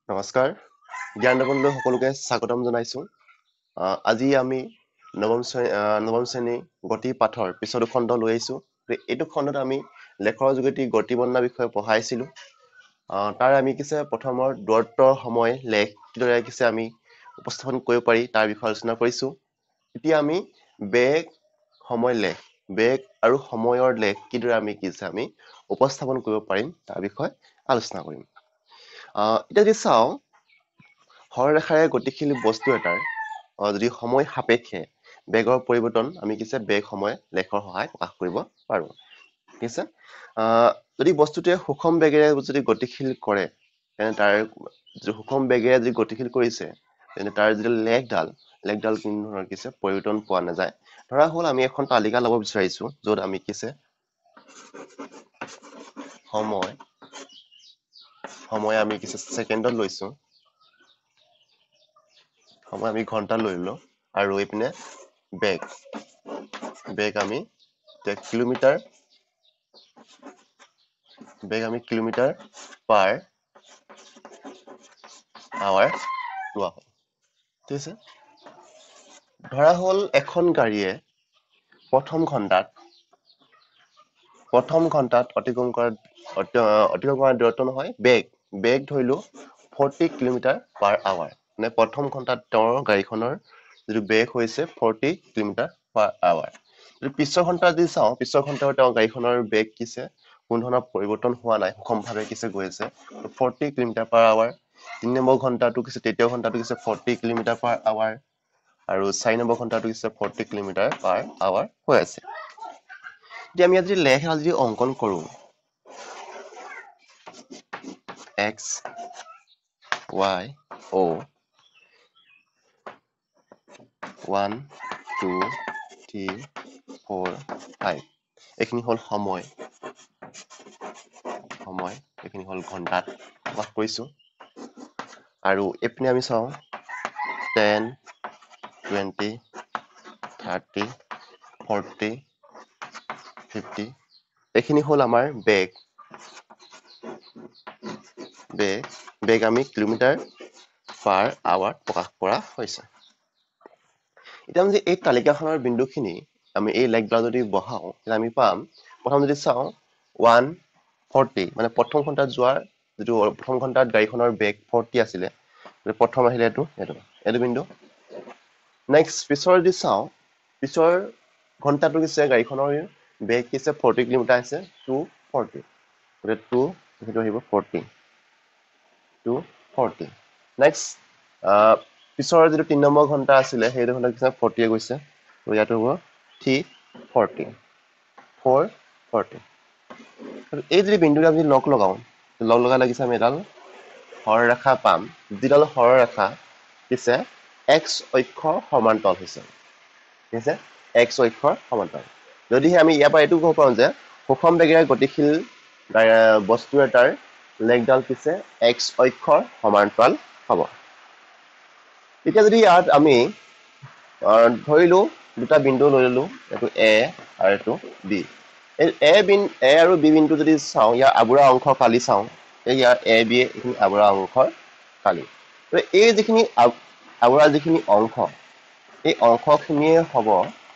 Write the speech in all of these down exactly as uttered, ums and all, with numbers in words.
নমস্কাৰ জ্ঞান দৰ্পণলৈ সকলোকে স্বাগতম জনাইছো আজি আমি নৱম শ্ৰেণী নৱম শ্ৰেণী গতি পাঠৰ পিছৰ খণ্ড লৈ আহিছো এইটো খণ্ডত আমি লেখৰ যোগেদি গতি বৰ্ণনা বিষয়ে পঢ়াইছিলো তাৰ আমি কিছে প্ৰথমৰ দূৰত্বৰ সময় লেখ কিদৰে কিছে আমি উপস্থাপন কৰিব পাৰি তাৰ বিষয়ে আলোচনা কৰিছো এতিয়া আমি বেগ সময় লেখ বেগ আৰু সময়ৰ লেখ কিদৰে আমি কিছে আমি উপস্থাপন কৰিব পাৰিম তাৰ বিষয়ে আলোচনা কৰিম এতিয়া যদি চাওঁ সৰলৰেখাৰে গতিশীল বস্তু এটাৰ যদি সময় সাপেক্ষে বেগৰ পৰিৱৰ্তন আমি কিছে বেগ সময় লেখৰ সহায় প্ৰকাশ কৰিব পাৰো ঠিক আছে যদি বস্তুটোৱে সুষম বেগেৰে যদি গতিশীল কৰে তেনে তাৰ সুষম বেগেৰে যদি গতিশীল কৰিছে তেনে তাৰ যিটো লেখডাল লেখডাল কোনো ধৰণৰ কিছে পৰিৱৰ্তন পোৱা নাযায় ধৰা হ'ল আমি এখন তালিকা ল'ব বিচাৰিছো য'ত আমি কিছে সময় সময় আমি কিছু সেকেন্ডত লৈছো সময় আমি ঘন্টা লৈ ললো আৰু এইপিনে বেগ বেগ আমি কিলোমিটাৰ বেগ আমি কিলোমিটাৰ পাৰ আৱাৰ লোৱা হয় ঠিক আছে ধৰা হ'ল এখন গাড়ীয়ে প্ৰথম ঘন্টাত প্ৰথম ঘন্টাত অতিক্ৰম কৰা অতিক্ৰম কৰা দূৰত্ব নহয় বেগ বেগ ধৰিলো ফৰ্টি কিলোমিটাৰ পাৰ আৱাৰ মানে প্ৰথম ঘন্টাত তেওঁৰ গাড়ীখনৰ যিটো বেগ হৈছে ফৰ্টি কিলোমিটাৰ পাৰ আৱাৰ যদি পিছৰ ঘন্টা যদি চাওঁ পিছৰ ঘন্টাৰ তেওঁৰ গাড়ীখনৰ বেগ কিছে কোনো ধৰণৰ পৰিৱৰ্তন হোৱা নাই সুষমভাৱে কিছে গৈ আছে ফৰ্টি কিলোমিটাৰ পাৰ আৱাৰ তিনি নম্বৰ ঘন্টাটো কিছে তৃতীয় ঘন্টাটো কিছে ফৰ্টি কিলোমিটাৰ পাৰ আৱাৰ আৰু চাৰি নম্বৰ ঘন্টাটো কিছে ফৰ্টি কিলোমিটাৰ পাৰ আৱাৰ হৈ আছে এতিয়া আমি যদি লেখ যদি অংকন কৰো x y o one two three four five এইখিনি হল সময় সময় এইখিনি হল ঘন্টাত প্ৰকাশ কৰিছো আৰু এপিনে আমি চাওঁ ten twenty thirty forty fifty এইখিনি হল আমাৰ বেগ বেগ বেগ আমি কিলোমিটাৰ পাৰ আৱাৰ প্ৰকাশ কৰা হৈছে এতিয়া আমি এই তালিকাখনৰ বিন্দুখিনি আমি এই লেখডাল যদি বহাও তেতিয়া আমি পাম প্ৰথম যদি চাওঁ one forty মানে প্ৰথম ঘন্টাত যোৱাৰ যিটো প্ৰথম ঘন্টাত গাড়ীখনৰ বেগ forty আছিলে প্ৰথম আহিলে এইটো এইটো এইটো বিন্দু নেক্সট পিছৰ যদি চাওঁ পিছৰ ঘন্টাটো কিছে গাড়ীখনৰ বেগ কিছে forty কিলোমিটাৰ আছে two forty গতিকে two সেইটো আহিব forty two forty নেক্সট পিছৰ যিটো তিনি নম্বৰ ঘন্টা আছিলে সেইটো ঘন্টা কিছে forty এ গৈছে তো ইয়াটো হ'ব three forty four forty এই যদি বিন্দুটো আমি লগ লগাও লগ লগা লাগিছে আমি এডাল সৰলৰেখা পাম যিডাল সৰলৰেখা কিছে x অক্ষৰ সমান্তৰাল হৈছে ঠিক আছে x অক্ষৰ সমান্তৰাল যদিহে আমি ইয়াৰ পৰা এইটো ক'ব পাৰো যে সুষম বেগেৰে গতিশীল বস্তু এটাৰ লেখডাল কিছে x অক্ষৰ সমান্তৰাল হ'ব এতিয়া যদি ইয়াত আমি ধৰিলো দুটা বিন্দু লৈ ললো এইটো a আৰু এইটো b এই a বিন a আৰু b বিন্দু যদি চাওঁ ইয়াৰ আগুৰা অংশ কালি চাওঁ ইয়াৰ a b এইখিনি আগুৰা অংশৰ কালি তো এই যিখিনি আগুৰা যিখিনি অংশ এই অংশখিনিয়ে হ'ব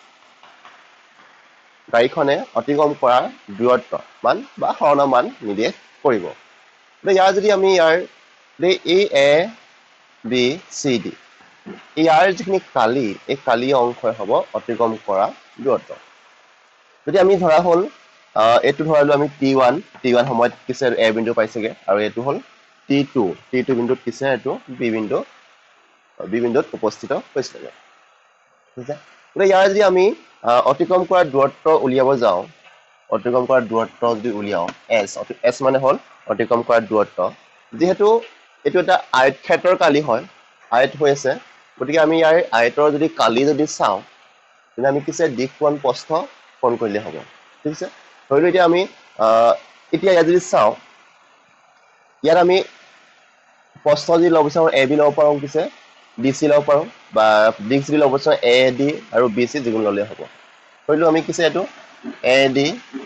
গাড়ীখনে অতিক্ৰম কৰা দূৰত্ব মান বা সৰণ মান নিৰ্দেশ কৰিব ইয়াৰ যদি আমি ইয়াৰ এই a b c d ইয়াৰ যিখিনি কালি এই কালি অংশই হ'ব অতিক্ৰম কৰা দূৰত্ব যদি আমি ধৰা হ'ল এইটো ধৰালো আমি t one t one সময়ত কিছে a বিন্দু পাইছেগে আৰু এইটো হ'ল t two t two বিন্দুত কিছে এইটো b বিন্দু b বিন্দুত উপস্থিত হৈছিলে ঠিক আছে গতিকে ইয়াৰ যদি আমি অতিক্ৰম কৰা দূৰত্ব উলিয়াব যাওঁ অতিক্ৰম কৰা দূৰত্ব যদি উলিয়াও s s মানে হ'ল অতিক্ৰম কৰা দূৰত্ব যেহেতু এইটো এটা আয়তক্ষেত্ৰৰ কালি হয় আয়ত হৈ আছে গতিকে আমি ইয়াৰ আয়তৰ যদি কালি যদি চাওঁ তেনে আমি কিছে দিশকোণ প্ৰস্থ কোণ কৰিলে হ'ব ঠিক আছে ধৰিলো এতিয়া আমি এতিয়া ইয়াত যদি চাওঁ ইয়াত আমি প্ৰস্থ যদি ল'ব বিচাৰো a b ল'ব পাৰো কিছে d c ল'ব পাৰো বা দিশ যদি ল'ব বিচাৰো a d আৰু b c যিকোনো ল'লে হ'ব ধৰিলো আমি কিছে এইটো a d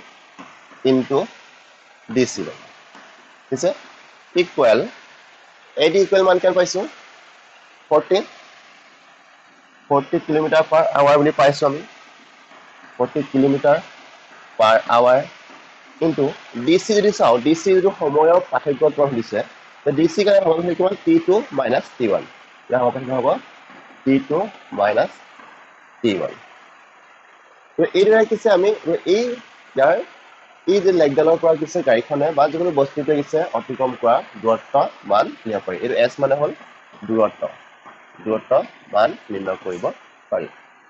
into d c ঠিক আছে ইকুৱেল এডি ইকুৱেল মান কিমান পাইছো forty forty kilometre per hour বুলি পাইছো আমি forty কিলোমিটাৰ পাৰ আৱাৰ কিন্তু ডিসি যদি চাও ডিসি যদি সময়ৰ পাৰ্থক্য কিমান দিছে ডিসি কাৰণে হ'ব কিমান t two minus t one ইয়াৰ হ'ব কিমান হ'ব t two minus t one তো এইদৰে কিছে আমি এই ইয়াৰ এই যে লেগডালৰ পৰা কিছে গাড়ীখনে বা যিকোনো বস্তুটোৱে কিছে অতিক্ৰম কৰা দূৰত্ব মান নিৰ্ণয় পাৰি এইটো এছ মানে হ'ল দূৰত্ব দূৰত্ব মান নিৰ্ণয় কৰিব পাৰি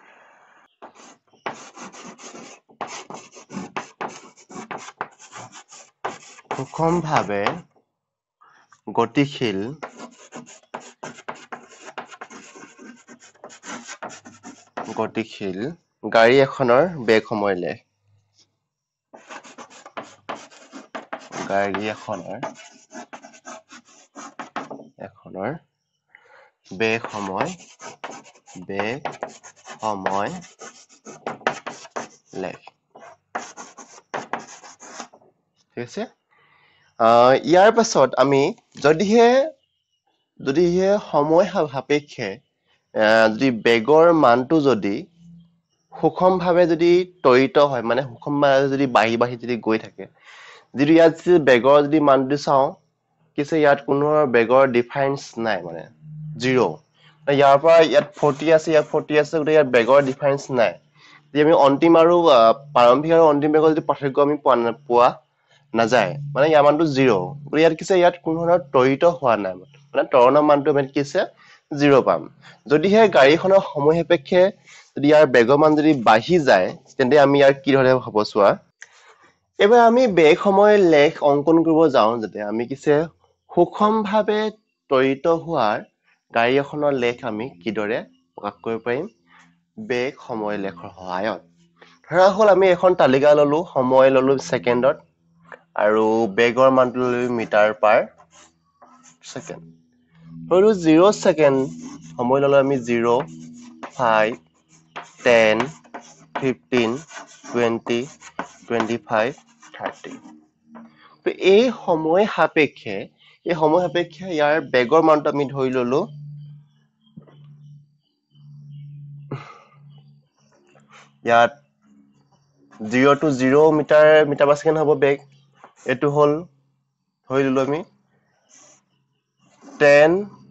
সুষমভাৱে গতিশীল গতিশীল গাড়ী এখনৰ বেগ সময় লেখ গাড়ী এখনৰ এখনৰ বেগ সময় বেগ সময় লেখ ঠিক আছে ইয়াৰ পাছত আমি যদিহে যদিহে সময় সাপেক্ষে যদি বেগৰ মানটো যদি সুষমভাৱে যদি ত্বৰিত হয় মানে সুষমভাৱে যদি বাঢ়ি বাঢ়ি যদি গৈ থাকে যদি ইয়াত যদি বেগৰ যদি মানটো চাওঁ কিছে ইয়াত কোনো বেগৰ ডিফাৰেন্স নাই মানে জিৰ' ইয়াৰ পৰা ইয়াত forty আছে ইয়াত forty আছে গতিকে ইয়াত বেগৰ ডিফাৰেন্স নাই যদি আমি অন্তিম আৰু প্ৰাৰম্ভিক আৰু অন্তিম বেগৰ যদি পাৰ্থক্য আমি পোৱা পোৱা নাযায় মানে ইয়াৰ মানটো জিৰ' গতিকে ইয়াত কিছে ইয়াত কোনো ধৰণৰ ত্বৰিত হোৱা নাই মানে ত্বৰণৰ মানটো আমি কিছে জিৰ' পাম যদিহে গাড়ীখনৰ সময় সাপেক্ষে যদি ইয়াৰ বেগৰ মান যদি বাঢ়ি যায় তেন্তে আমি ইয়াৰ কি ধৰণে হ'ব চোৱা এবাৰ আমি বেগ সময় লেখ অংকন কৰিব যাওঁ যাতে আমি কিছে সুষমভাৱে ত্বৰিত হোৱাৰ গাড়ী এখনৰ লেখ আমি কিদৰে প্ৰকাশ কৰিব পাৰিম বেগ সময় লেখৰ সহায়ত ধৰা হ'ল আমি এখন তালিকা ললো সময় ললো ছেকেণ্ডত আৰু বেগৰ মানটো ললো মিটাৰ পাৰ ছেকেণ্ড ধৰো zero ছেকেণ্ড সময় ললো আমি zero five ten fifteen twenty twenty-five thirty তো এই সময় সাপেক্ষে এই সময় সাপেক্ষে ইয়াৰ বেগৰ মানটো আমি ধৰি ললো ইয়াত zero to zero metre metre per second হ'ব বেগ এটো হল ধৰি ললো আমি ten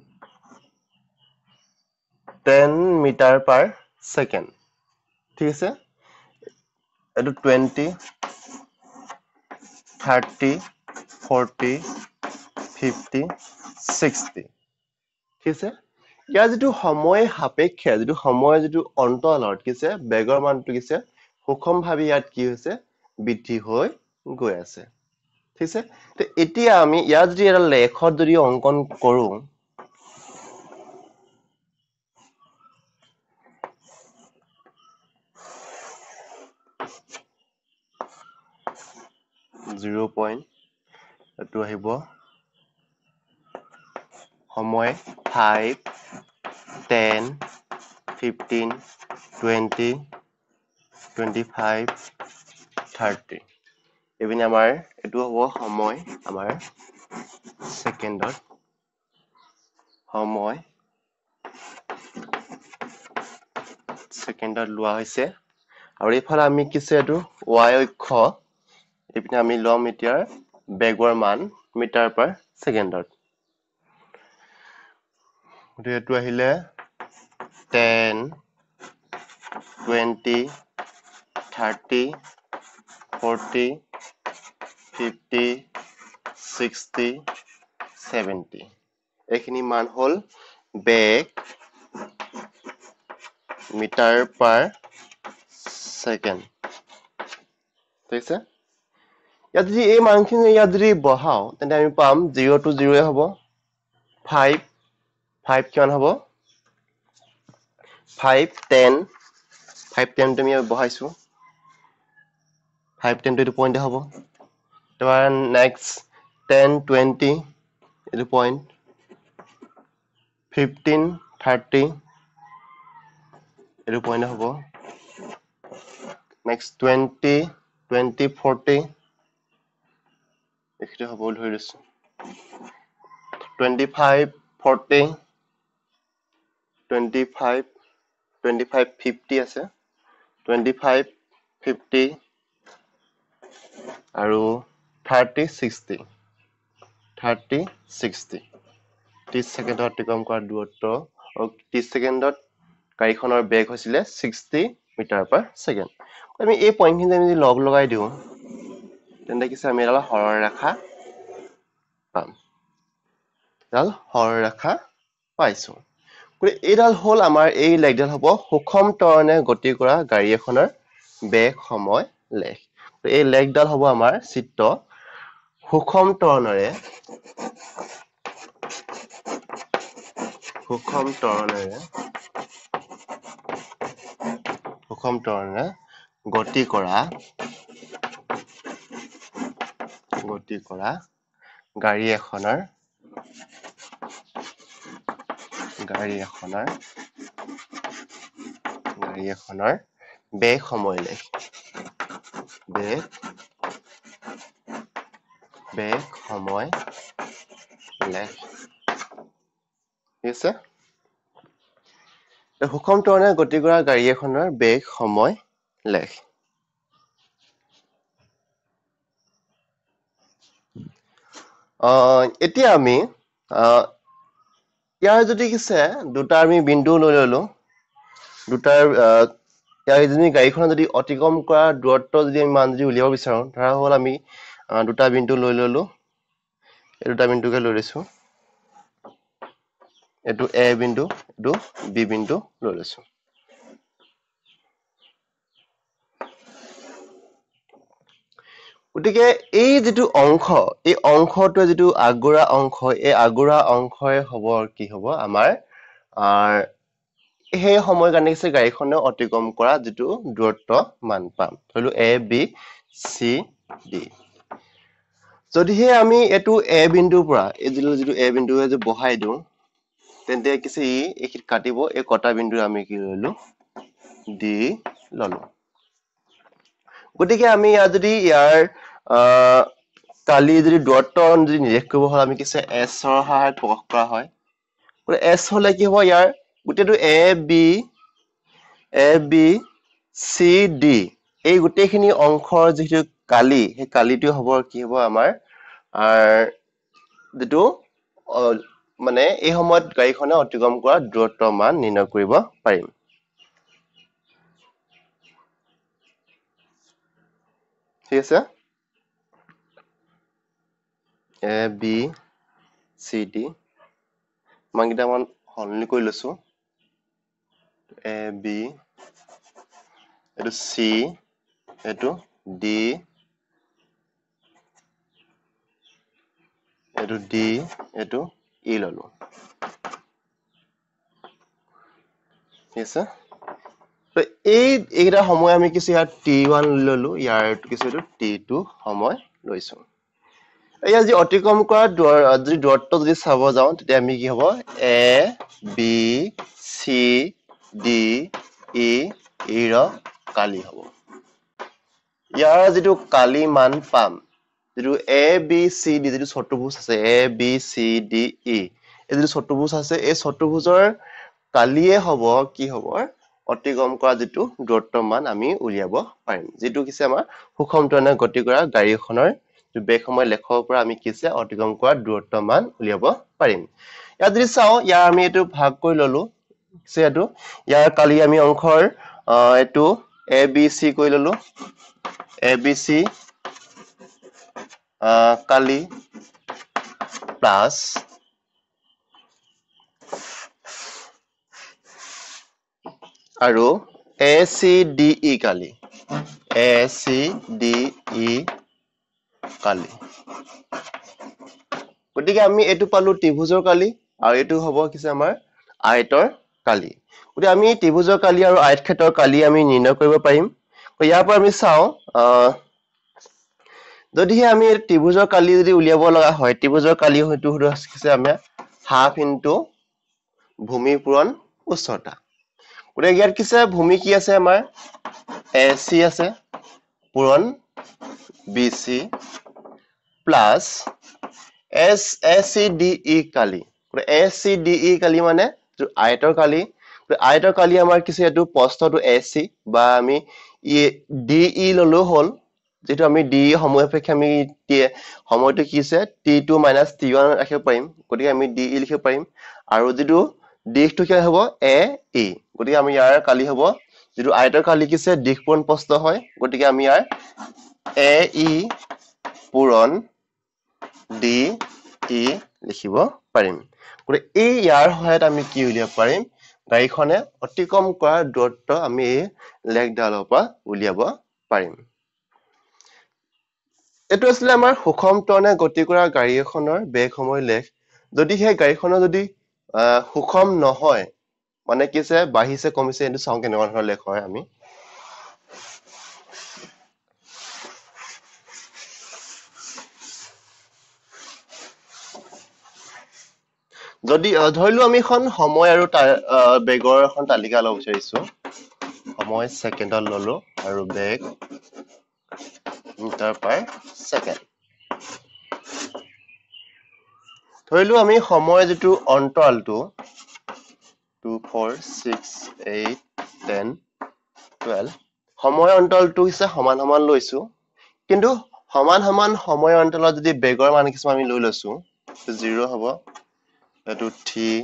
ten metre per second ঠিক আছে এটো twenty thirty forty fifty sixty ঠিক আছে ইয়াৰ যেটো সময় সাপেক্ষে যেটো সময় যেটো অন্তৰালত কিছে বেগৰ মানটো কিছে সুষমভাৱে ইয়াত কি হৈছে বৃদ্ধি হৈ গৈ আছে ঠিক আছে তো এতিয়া আমি ইয়াত যদি এটা লেখত যদি অংকন কৰো zero point এটো আহিব সময় five ten fifteen twenty twenty-five thirty এবিনি আমাৰ এটো হ'ব সময় আমাৰ ছেকেণ্ডত সময় ছেকেণ্ডত লোৱা হৈছে আৰু ইফালে আমি কিছে এটো y অক্ষ এপিনে আমি লম এতিয়া বেগৰ মান মিটাৰ পাৰ ছেকেণ্ডত গতিকে এটো আহিলে ten twenty thirty forty fifty sixty seventy এইখিনি মান হল বেগ মিটাৰ পাৰ ছেকেণ্ড ঠিক আছে ইয়াত যদি এই মানখিনি ইয়াত যদি বহাও তেন্তে আমি পাম zero to zero হ'ব five five কিমান হ'ব five ten five ten তুমি বহাইছো five ten to এইটো পইণ্ট হ'ব তোমাৰ নেক্সট ten twenty এইটো পইণ্ট fifteen thirty এইটো পইণ্ট হ'ব নেক্সট twenty twenty forty এইটো হ'ব ধৰি লৈছো twenty-five forty twenty-five twenty-five fifty আছে twenty-five fifty আৰু thirty sixty thirty sixty ত্ৰিশ ছেকেণ্ডত অতিক্ৰম কৰা দূৰত্ব আৰু ত্ৰিশ ছেকেণ্ডত গাড়ীখনৰ বেগ হৈছিলে sixty মিটাৰ পাৰ ছেকেণ্ড আমি এই পইণ্টখিনি আমি যদি লগ লগাই দিওঁ তেন্তে কি আমি এটা সৰলৰেখা পাম এডাল সৰলৰেখা পাইছো এইডাল হল আমাৰ এই লেগডাল হ'ব সুষম ত্বৰণে গতি কৰা গাড়ী এখনৰ বেগ সময় লেখ এই লেগডাল হ'ব আমাৰ চিত্ৰ সুষম ত্বৰণেৰে সুষম ত্বৰণেৰে সুষম ত্বৰণেৰে গতি কৰা গতি কৰা গাড়ী এখনৰ গাড়ী এখনৰ গাড়ী এখনৰ বেগ সময় লেখ বেগ বেগ সময় লেখ ঠিক আছে সুষম ত্বৰণেৰে গতি কৰা গাড়ী এখনৰ বেগ সময় লেখ এতিয়া আমি ইয়াৰ যদি কিছে দুটা আমি বিন্দু লৈ ললো দুটাৰ ইয়াৰ যদি গাড়ীখন যদি অতিক্ৰম কৰা দূৰত্ব যদি আমি মান যদি উলিয়াব বিচাৰো ধৰা হ'ল আমি দুটা বিন্দু লৈ ললো এই দুটা বিন্দুকে লৈ লৈছো এটো এ বিন্দু এটো বি বিন্দু লৈ লৈছো গতিকে এই যেটো অংশ এই অংশটো যেটো আগুৰা অংশ এই আগুৰা অংশই হ'ব কি হ'ব আমাৰ এই সময় কাৰণে কিছে গাড়ীখনে অতিক্ৰম কৰা যেটো দূৰত্ব মান পাম ধৰিলো এ বি সি ডি যদিহে আমি এটো এ বিন্দুৰ পৰা এই যেটো যেটো এ বিন্দুৱে যে বহাই দিও তেন্তে কিছে ই এখিত কাটিব এই কটা বিন্দু আমি কি ললো ডি ললো গতিকে আমি ইয়াৰ যদি ইয়াৰ কালি যদি দূৰত্ব যদি নিৰ্দেশ কৰিব হয় আমি কিছে এস ৰ সহায়ত প্ৰকাশ কৰা হয় গতিকে এস হলে কি হ'ব ইয়াৰ গোটেইটো A B A B C D এই গোটেইখিনি অংশৰ যেটো কালি সেই কালিটো হ'ব কি হ'ব আমাৰ যেটো মানে এই সময়ত গাড়ীখনে অতিক্ৰম কৰা দূৰত্ব মান নিৰ্ণয় কৰিব পাৰিম ঠিক আছে এ বি সি ডি মানকিটা মান সলনি কৰি লৈছো এ বি এটো সি এটো ডি এটো ডি এটো ই ললো ঠিক আছে তো এই এইটা সময় আমি কিছু ইয়াত টি ওৱান ললো ইয়াৰ কিছু টি টু সময় লৈছো এই আজি অতিক্ৰম কৰা যদি দূৰত্ব যদি চাব যাও তেতিয়া আমি কি হ'ব এ বি সি ডি ই ই ৰ কালি হ'ব ইয়াৰ যেটো কালি মান পাম যেটো এ বি সি ডি যেটো চতুৰ্ভুজ আছে এ বি সি ডি ই এই যেটো চতুৰ্ভুজ আছে এই চতুৰ্ভুজৰ কালিয়ে হ'ব কি হ'ব অতিক্ৰম কৰা যেটো দূৰত্ব মান আমি উলিয়াব পাৰিম যেটো কিছে আমাৰ সুষম ত্বৰণে গতি কৰা গাড়ীখনৰ বেগ সময় লেখৰ পৰা আমি কিছে অতিক্ৰম কৰা দূৰত্ব মান উলিয়াব পাৰিম ইয়াত যদি চাও ইয়াৰ আমি এটো ভাগ কৰি ললো কিছে এটো ইয়াৰ কালি আমি অংশৰ এটো এ বি সি কৰি ললো এ বি সি কালি প্লাস আৰু A C D E Kali A C D E কালি গতিকে আমি এটো পালো ত্ৰিভুজৰ কালি আৰু এটো হ'ব কিছে আমাৰ আয়তৰ কালি গতিকে আমি ত্ৰিভুজৰ কালি আৰু আয়তক্ষেত্ৰৰ কালি আমি নিৰ্ণয় কৰিব পাৰিম ইয়াৰ পৰা আমি চাও যদিহে আমি ত্ৰিভুজৰ কালি যদি উলিয়াব লগা হয় ত্ৰিভুজৰ কালি হয়তো কিছে আমি হাফ ইনটু ভূমি পূৰণ উচ্চতা গতিকে ইয়াত কিছে ভূমি কি আছে আমাৰ এ সি আছে পূৰণ B C plus S S C D E কালি S C D E কালি মানে আয়তৰ কালি আয়তৰ কালি আমাৰ কিছু এটো প্ৰস্থটো S C বা আমি D E ললো হল যেটো আমি D E সময় অপেক্ষা আমি সময়টো কি আছে T two minus T one ৰাখিব পাৰিম গতিকে আমি D E লিখিব পাৰিম আৰু যেটো দিশটো কি হ'ব A E গতিকে আমি ইয়াৰ কালি হ'ব যেটো আয়তৰ কালি কিছে দিশপূৰণ প্ৰস্থ হয় গতিকে আমি ইয়াৰ A E পূৰণ D E লিখিব পাৰিম গতিকে এই ইয়াৰ সহায়ত আমি কি উলিয়াব পাৰিম গাড়ীখনে অতিক্ৰম কৰা দূৰত্ব আমি এই লেখডালৰ পৰা উলিয়াব পাৰিম এটো আছিল আমাৰ সুষম ত্বৰণে গতি কৰা গাড়ী এখনৰ বেগ সময় লেখ যদি হে গাড়ীখনৰ যদি সুষম নহয় মানে কিছে বাঢ়িছে কমিছে এটো চাও কেনেকুৱা ধৰণৰ লেখ হয় আমি যদি ধৰিলো আমি এখন সময় আৰু বেগৰ এখন তালিকা লব বিচাৰিছো সময় সেকেন্ডত ললো আৰু বেগ মিটাৰ পাৰ সেকেন্ড ধৰিলো আমি সময় যেটো অন্তৰালটো two four six eight ten twelve সময় অন্তৰালটো হিচাপে সমান সমান লৈছো কিন্তু সমান সমান সময় অন্তৰালত যদি বেগৰ মান কিছু আমি লৈ লৈছো zero হ'ব এটো three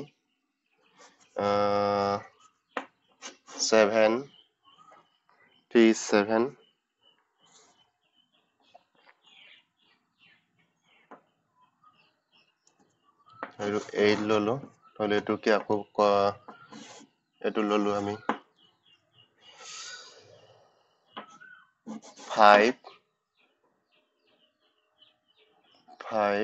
uh, seven three seven আৰু eight ললো তাহলে এটো কি আকৌ এটো ললো আমি five five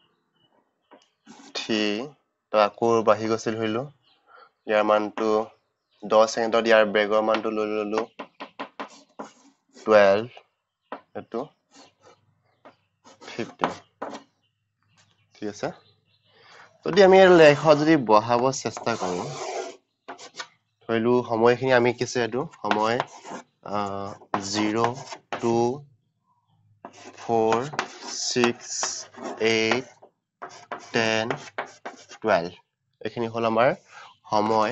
three তো আকৌ বাঢ়ি গৈছিল হইলো ইয়াৰ মানটো ten সেকেন্ডত ইয়াৰ বেগৰ মানটো লৈ ললো twelve এটো fifteen ঠিক আছে যদি আমি এর লেখা যদি বহাব চেষ্টা কৰো হইলো সময়খিনি আমি কিছে এটো সময় zero two four six eight ten twelve এখিনি হল আমাৰ সময়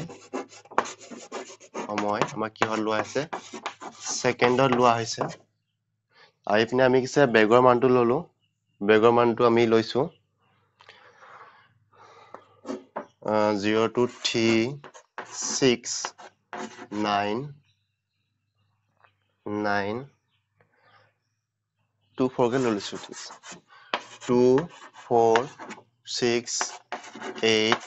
সময় আমাৰ কি হল লোৱা আছে সেকেন্ডত লোৱা হৈছে আৰু ইপিনে আমি কিছে বেগৰ মানটো ললো বেগৰ মানটো আমি লৈছো zero two three six nine nine two four কে লৈছো two four six eight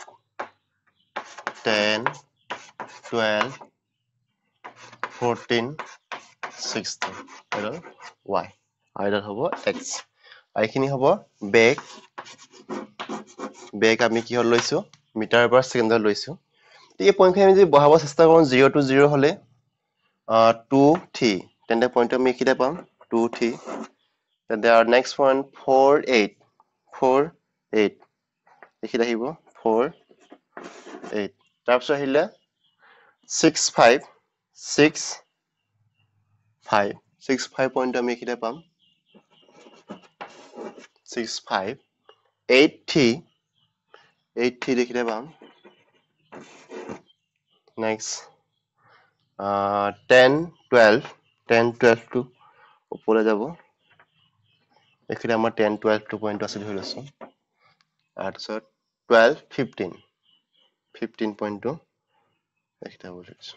ten twelve fourteen sixteen এডাল y আৰু এডাল হ'ব x এইখিনি হ'ব বেগ বেগ আমি কি হল লৈছো মিটাৰ পাৰ সেকেন্ডত লৈছো এই পইণ্টখিনি আমি যদি বহাব চেষ্টা কৰো zero to zero হলে two three তেন্তে পইণ্ট আমি কিটা পাম two three then there are next one four eight four eight লিখিত আহিব four eight তাৰপিছত আহিলে six five six five six five point আমি কিটা পাম six five eight three eight three লিখিলে পাম next uh, ten twelve ten twelve to ওপৰে যাব এখানে আমাৰ ten twelve to পইণ্ট আছে ধৰি লৈছো তাৰপিছত twelve fifteen fifteen পইণ্ট একটা বলিছো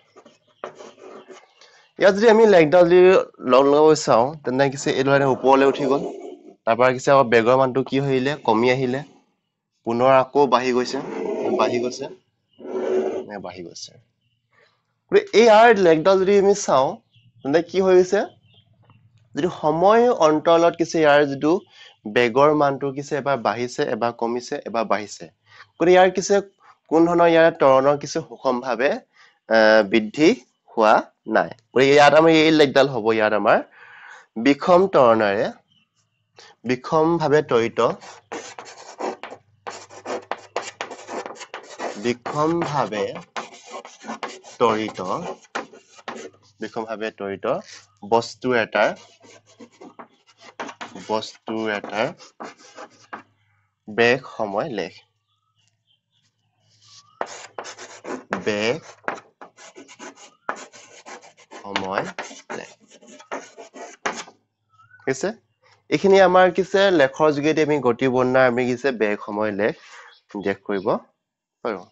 ইয়াত যদি আমি লেগডাল যদি লগ লগাব চাও তেনে কিছে এই ধৰণে ওপৰলৈ উঠি গল তাৰ পৰা কিছে আমাৰ বেগৰ মানটো কি হইলে কমি আহিলে পুনৰ আকৌ বাঢ়ি গৈছে বাঢ়ি গৈছে নে বাঢ়ি গৈছে এই আর লেগডাল যদি আমি চাও তেনে কি হৈছে যদি সময় অন্তৰালত কিছে ইয়াৰ যেটো বেগৰ মানটো কিছে এবাৰ বাঢ়িছে এবাৰ কমিছে এবাৰ বাঢ়িছে গতিকে ইয়াৰ কিছে কোন ধৰণৰ ইয়াৰ ত্বৰণৰ কিছে সুষম ভাবে বৃদ্ধি হোৱা নাই গতিকে ইয়াত আমি এই লেগডাল হ'ব ইয়াত আমাৰ বিখম ত্বৰণৰে বিখম ভাবে ত্বৰিত বিখম ভাবে ত্বৰিত বিখম ভাবে ত্বৰিত বস্তু এটা বস্তু এটা বেগ সময় লেখ বেগ সময় লেখ কিছে এইখিনি আমাৰ কিছে লেখৰ যোগেদি আমি গতি বৰ্ণনা আমি কিছে বেগ সময় লেখ উল্লেখ কৰিব পাৰো